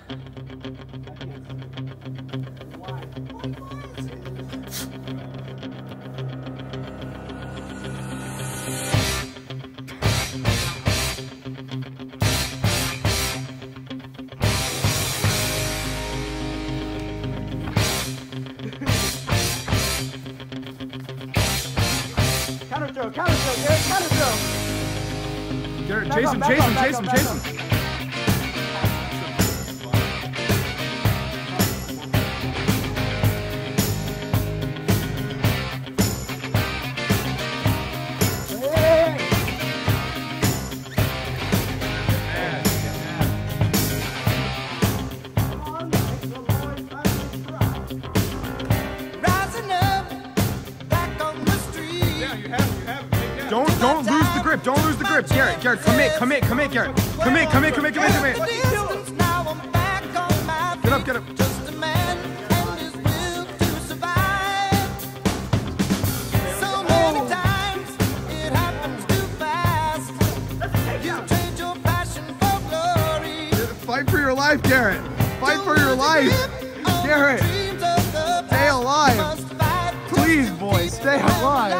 Counter throw, Garrett, counter throw. Garrett, chase him, chase him, chase him, chase him. Don't lose the grip. Don't lose the grip. Garrett, commit, Garrett. Commit. Get up. Just a man and his will to survive. So many times it happens too fast. You trade your passion for glory. Fight for your life, Garrett. Fight for your life. Garrett, stay alive. Please, boy, stay alive.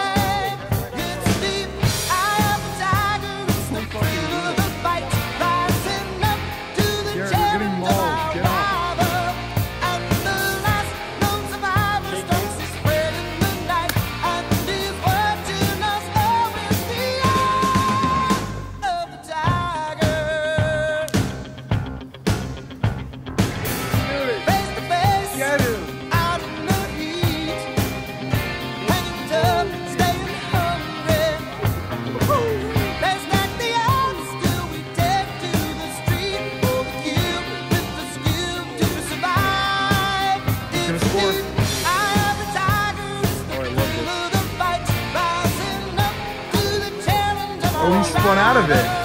Oh, he spun out of it.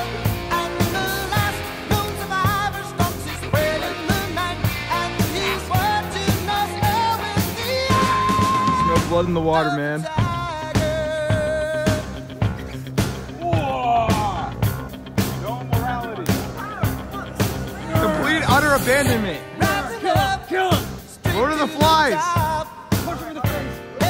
Smell blood in the water, man. No morality. Complete utter abandonment. Kill him. Lord of the Flies. Push him in the face.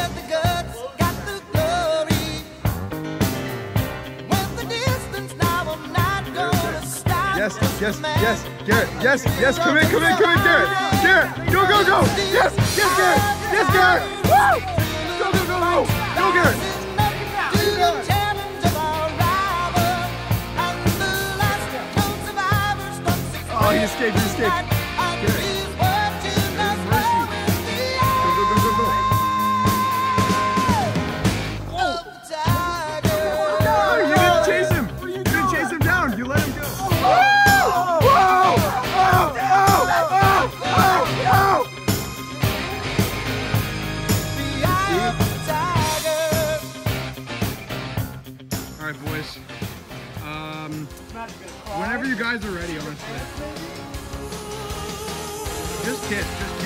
Yes, Garrett, yes, come in, Garrett, go, yes, Garrett, woo, go, Garrett. Oh, he escaped, Garrett. Alright, boys. Whenever you guys are ready, honestly. Just hit.